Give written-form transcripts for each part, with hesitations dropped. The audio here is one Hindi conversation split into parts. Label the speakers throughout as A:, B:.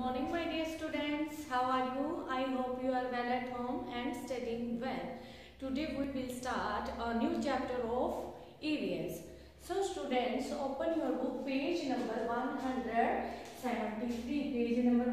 A: morning, my dear students. How are you? I hope you are well at home and studying well. Today we will start a new chapter of EVS. So students, open your book, page number 173. Page number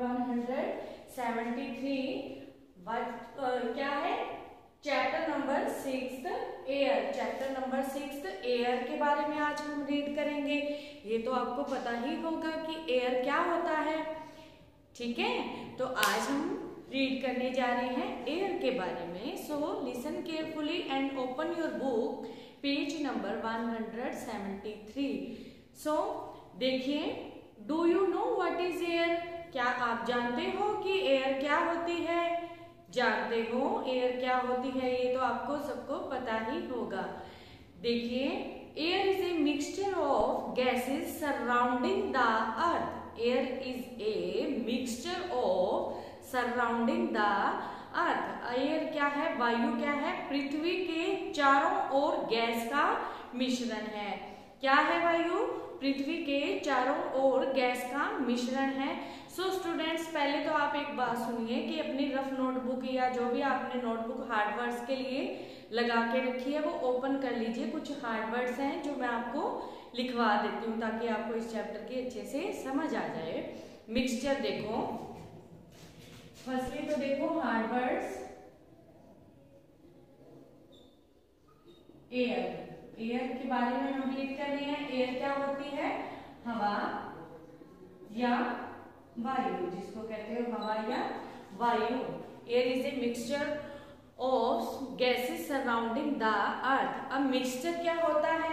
A: 173. क्या है? Chapter number 6 air. Chapter number 6 air के बारे में आज हम रीड करेंगे। ये तो आपको पता ही होगा कि एयर क्या होता है, ठीक है। तो आज हम रीड करने जा रहे हैं एयर के बारे में। So listen carefully and open your book, page number 173। So देखिए, do you know what is air? क्या आप जानते हो कि एयर क्या होती है? जानते हो एयर क्या होती है? ये तो आपको सबको पता ही होगा। देखिए, air is a mixture of gases surrounding the earth. Air is a mixture of surrounding the earth. एयर क्या है? वायु क्या है? पृथ्वी के चारों ओर गैस का मिश्रण है। क्या है वायु? पृथ्वी के चारों ओर गैस का मिश्रण है। सो स्टूडेंट्स, पहले तो आप एक बात सुनिए कि अपनी रफ नोटबुक या जो भी आपने नोटबुक हार्ड वर्ड्स के लिए लगा के रखी है वो ओपन कर लीजिए। कुछ हार्ड वर्ड्स हैं जो मैं आपको लिखवा देती हूँ ताकि आपको इस चैप्टर की अच्छे से समझ आ जाए। मिक्सचर देखो, फर्स्टली तो देखो हार्ड वर्ड्स। एयर, एयर के बारे में हम रीड कर रहे हैं। एयर क्या होती है? हवा या वायु, जिसको कहते हो हवा या वायु। Air is a mixture of gases surrounding the earth. अब मिक्सचर क्या होता है?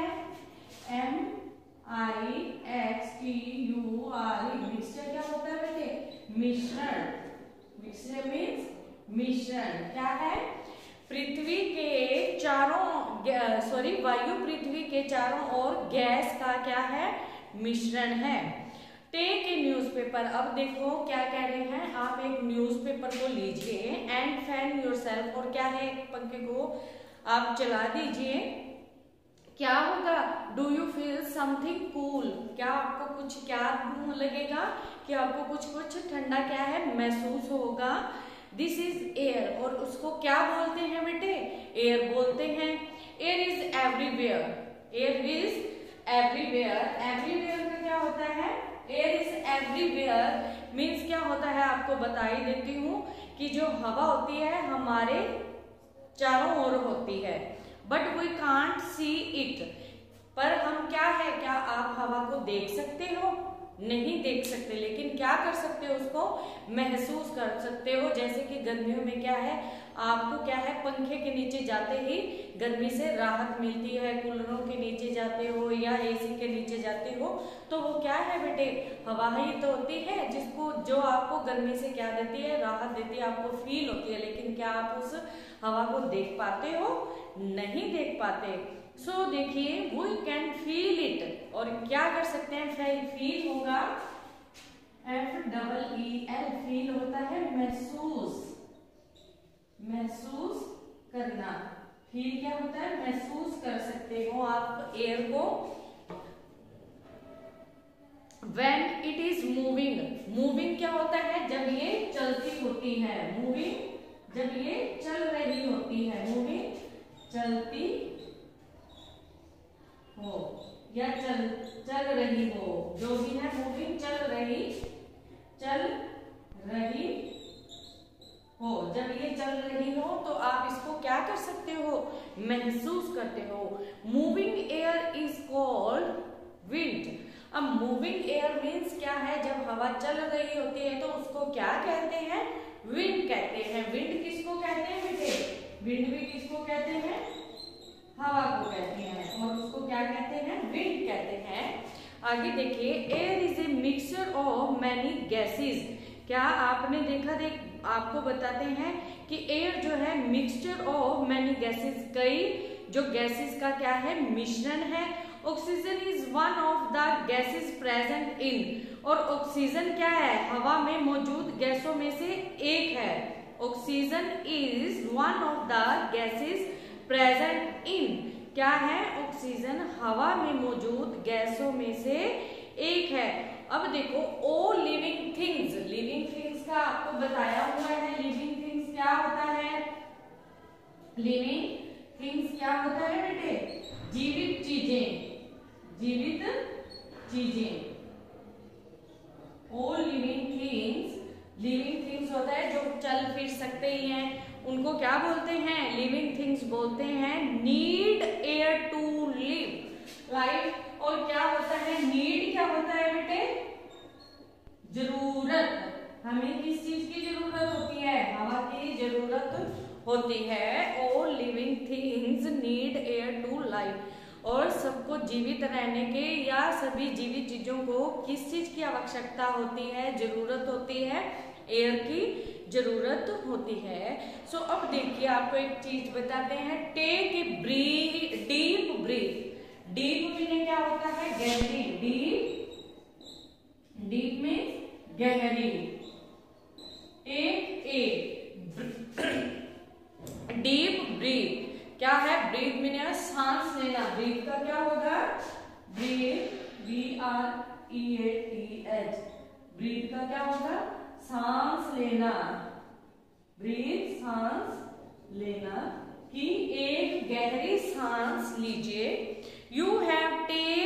A: MIXTURE। मिक्सचर क्या होता है बेटे? मिश्रण। मिक्सचर मीन्स मिश्रण। क्या है? पृथ्वी के चारों वायु पृथ्वी के चारों ओर गैस का क्या है? मिश्रण है। Take a newspaper. अब देखो क्या कह रहे हैं, आप एक न्यूज़पेपर को लीजिए एंड फैन योरसेल्फ। और क्या है? एक पंखे को आप चला दीजिए। क्या होगा? Do you feel something cool? क्या आपको कुछ क्या लगेगा कि आपको कुछ ठंडा क्या है महसूस होगा। This is air. और उसको क्या बोलते हैं बेटे? एयर बोलते हैं। Air is everywhere. Air is everywhere. Everywhere का क्या होता है? एयर इज एवरीवेयर मीन्स क्या होता है आपको बता ही देती हूँ कि जो हवा होती है हमारे चारों ओर होती है, but we can't see it. पर हम क्या है, क्या आप हवा को देख सकते हो? नहीं देख सकते, लेकिन क्या कर सकते हो? उसको महसूस कर सकते हो। जैसे कि गर्मियों में क्या है, आपको क्या है, पंखे के नीचे जाते ही गर्मी से राहत मिलती है, कूलरों के नीचे जाते हो या एसी के नीचे जाते हो तो वो क्या है बेटे? हवा ही तो होती है जिसको जो आपको गर्मी से क्या देती है? राहत देती है, आपको फील होती है। लेकिन क्या आप उस हवा को देख पाते हो? नहीं देख पाते। सो देखिए, वी कैन फील इट। और क्या कर सकते हैं? फील होगा FEEL। फील होता है महसूस, महसूस करना। फील क्या होता है? महसूस कर सकते हो आप एयर को। When it is moving। Moving क्या होता है? जब ये चलती होती है। मूविंग जब ये चल रही होती है। मूविंग चलती हो या चल रही हो, जो भी है मूविंग चल रही हो। जब ये चल रही हो तो आप इसको क्या कर सकते हो? महसूस करते हो। Moving air is called wind. अब मूविंग एयर मीन्स क्या है? जब हवा चल रही होती है तो उसको क्या कहते हैं? विंड कहते हैं। विंड किसको कहते हैं बेटे? विंड भी किसको कहते हैं? हवा को कहते हैं। और उसको क्या कहते हैं? विंड कहते हैं। आगे देखिए, air is a mixture of many gases. क्या आपने देखा? आपको बताते हैं कि एयर जो है मिक्सचर ऑफ मैनी गैसेस, कई जो गैसेस का क्या है? मिश्रण है। Oxygen is one of the gases present in. और ऑक्सीजन क्या है? हवा में मौजूद गैसों में से एक है। Oxygen is one of the gases present in. क्या है? ऑक्सीजन हवा में मौजूद गैसों में से एक है। अब देखो, ऑल लिविंग थिंग्स। लिविंग आपको बताया हुआ है लिविंग थिंग्स क्या होता है। लिविंग थिंग्स क्या होता है बेटे? जीवित चीजें, जीवित चीजें। ऑल लिविंग थिंग्स होता है जो चल फिर सकते ही हैं, उनको क्या बोलते हैं? लिविंग थिंग्स बोलते हैं। Need air to live life. और क्या होता है? नीड क्या होता है बेटे? जरूरत। हमें किस चीज की जरूरत होती है? हवा की जरूरत होती है। All living things need air to life. और सबको जीवित रहने के या सभी जीवित चीजों को किस चीज की आवश्यकता होती है? जरूरत होती है, एयर की जरूरत होती है। सो अब देखिए आपको एक चीज बताते हैं। Take a deep breath. Deep meaning क्या होता है? गहरी। डीप में गहरी। डीप ब्रीथ क्या है? ब्रीथ मीनिंग सांस लेना। ब्रीथ का क्या होगा? Breathe, BREATH। ब्रीथ का क्या होगा? सांस लेना। ब्रीथ सांस लेना। कि एक गहरी सांस लीजिए। You have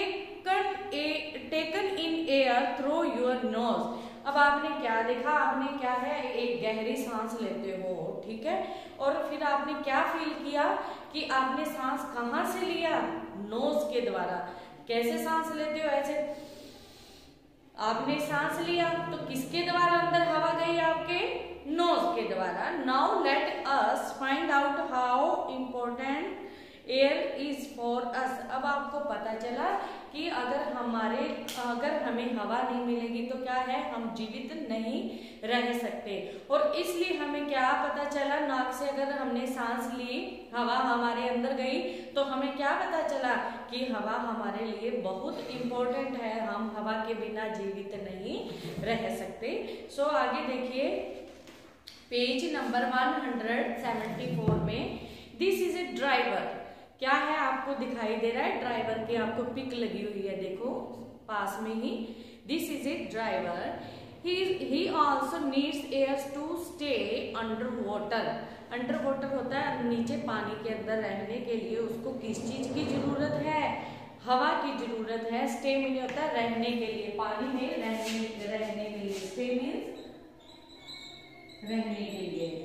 A: taken in air through your nose. अब आपने क्या देखा? आपने क्या है? एक गहरी सांस लेते हो, ठीक है, और फिर आपने क्या फील किया कि आपने सांस कहां से लिया? नोज के द्वारा। कैसे सांस लेते हो? ऐसे आपने सांस लिया तो किसके द्वारा अंदर हवा गई? आपके नोज के द्वारा। Now let us find out how important air is for us. अब आपको पता चला कि अगर हमें हवा नहीं मिलेगी तो क्या है? हम जीवित नहीं रह सकते। और इसलिए हमें क्या पता चला? नाक से अगर हमने सांस ली, हवा हमारे अंदर गई, तो हमें क्या पता चला? कि हवा हमारे लिए बहुत इम्पोर्टेंट है। हम हवा के बिना जीवित नहीं रह सकते। सो आगे देखिए पेज नंबर 174 में। This is a driver. क्या है? आपको दिखाई दे रहा है ड्राइवर की, आपको पिक लगी हुई है, देखो पास में ही। This is a driver. He also needs air to stay under water. Under water होता है नीचे पानी के अंदर रहने के लिए उसको किस चीज की जरूरत है? हवा की जरूरत है। स्टे मीन होता है रहने के लिए, पानी में रहने के लिए। स्टे मीन्स रहने के लिए।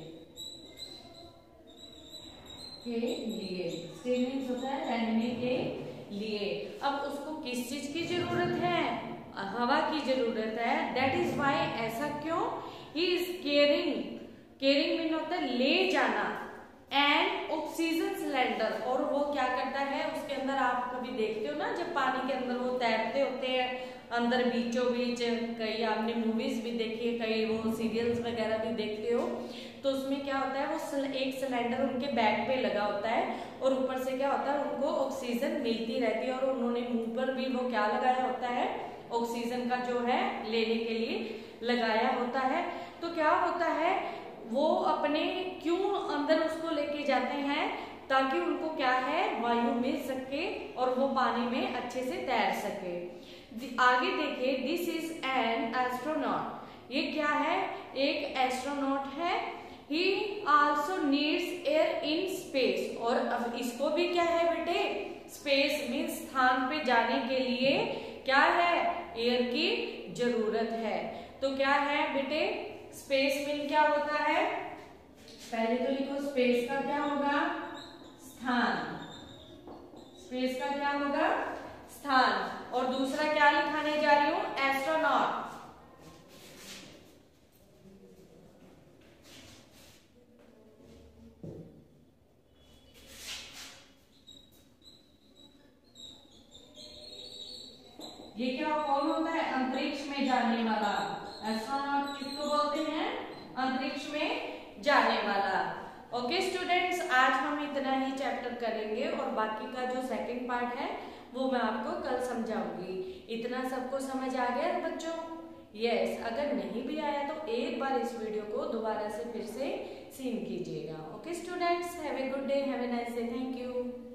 A: स्टे मीन्स होता है रहने के लिए। अब उसको किस चीज की जरूरत है? हवा की जरूरत है। That is why. ऐसा क्यों? ही इज केयरिंग मीन होता है ले जाना। And oxygen cylinder. और वो क्या करता है? उसके अंदर आप कभी देखते हो ना, जब पानी के अंदर वो तैरते होते हैं अंदर बीचों बीच, कई आपने मूवीज भी देखी है, कई वो सीरियल्स वगैरह भी देखते हो, तो उसमें क्या होता है? वो एक सिलेंडर उनके बैक पे लगा होता है और ऊपर से क्या होता है? उनको ऑक्सीजन मिलती रहती है। और उन्होंने मुंह पर भी वो क्या लगाया होता है? ऑक्सीजन का जो है लेने के लिए लगाया होता है। तो क्या होता है? वो अपने क्यों अंदर उसको लेके जाते हैं? ताकि उनको क्या है? वायु मिल सके और वो पानी में अच्छे से तैर सके। आगे देखिए। This is an astronaut. ये क्या है? एक एस्ट्रोनॉट है। He also needs air in space. और अब इसको भी क्या है बेटे? स्पेस मीन्स स्थान पे जाने के लिए क्या है? एयर की जरूरत है। तो क्या है बेटे? स्पेस मीन क्या होता है? पहले तो लिखो स्पेस का क्या होगा? स्थान। स्पेस का क्या होगा? स्थान। और दूसरा क्या लिखाने जा रही हूं? एस्ट्रोनॉट। ये क्या कौन होता है? अंतरिक्ष में जाने वाला। एस्ट्रोनॉट किसको बोलते हैं? अंतरिक्ष में जाने वाला। ओके स्टूडेंट्स, आज हम इतना ही चैप्टर करेंगे और बाकी का जो सेकंड पार्ट है वो मैं आपको कल समझाऊंगी। इतना सबको समझ आ गया बच्चों? यस। अगर नहीं भी आया तो एक बार इस वीडियो को दोबारा से फिर से सीन कीजिएगा। Okay students, have a good day, have a nice day. Thank you.